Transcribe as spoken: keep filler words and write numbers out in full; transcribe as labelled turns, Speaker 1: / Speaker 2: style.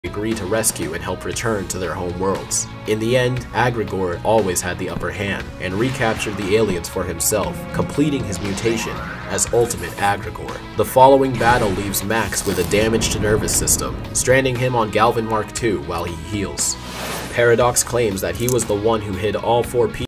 Speaker 1: agree to rescue and help return to their home worlds. In the end, Agrigor always had the upper hand and recaptured the aliens for himself, completing his mutation as Ultimate Agrigor. The following battle leaves Max with a damaged nervous system, stranding him on Galvan Mark two while he heals. Paradox claims that he was the one who hid all four pieces